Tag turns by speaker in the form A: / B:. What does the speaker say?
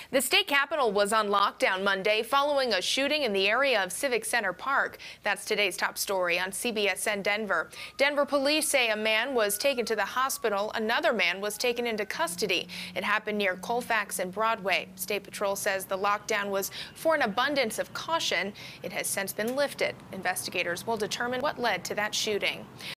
A: The state capitol was on lockdown Monday following a shooting in the area of Civic Center Park. That's today's top story on CBSN Denver. Denver police say a man was taken to the hospital. Another man was taken into custody. It happened near Colfax and Broadway. State Patrol says the lockdown was for an abundance of caution. It has since been lifted. Investigators will determine what led to that shooting.